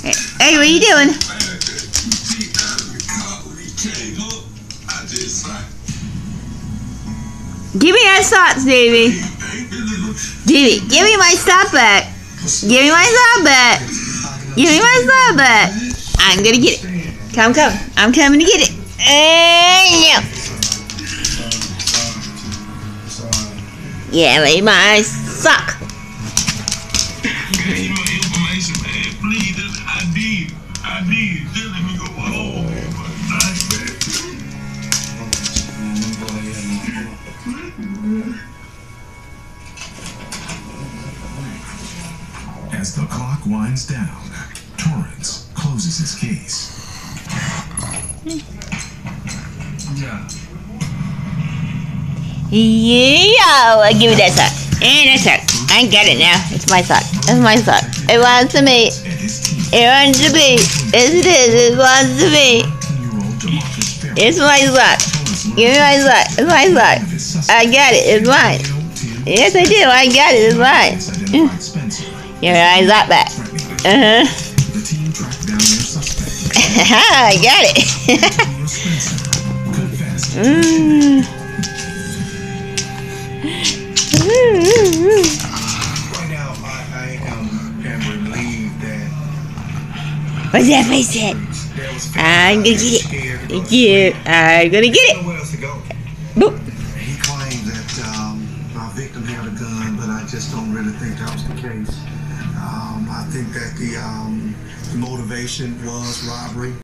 Hey, what are you doing? Give me that sock, Stevie. Stevie, give me my sock back. Give me my sock back. Give me my sock back. I'm gonna get it. Come. I'm coming to get it. Yeah, give me my sock. I need. Just let me go home. As the clock winds down, Torrance closes his case. Yeah, give me that sock. And that sock. I got it now. It's my sock. It's my sock. It belongs to me. It wants to be. Yes, it is. It wants to be. It's my sock. Give me my sock. It's my sock. I got it. It's mine. Yes, I do. I got it. It's mine. Give me my sock back. I got it. Right now, I am relieved that. What's that face said? I'm gonna get it. Thank you. I'm gonna get it. Nowhere else to go. Boop. He claimed that my victim had a gun, but I just don't really think that was the case. I think that the motivation was robbery.